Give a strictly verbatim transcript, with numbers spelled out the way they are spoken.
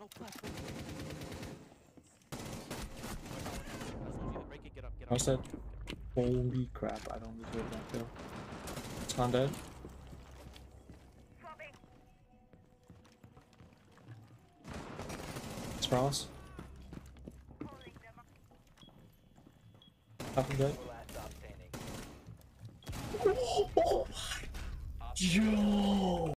No, flash, break it. As long as you break it, get up, get up. I said, Get up, get up. holy crap, I don't deserve that kill. It's gone dead. It's Ross. Half of dead. Oh my. Yo!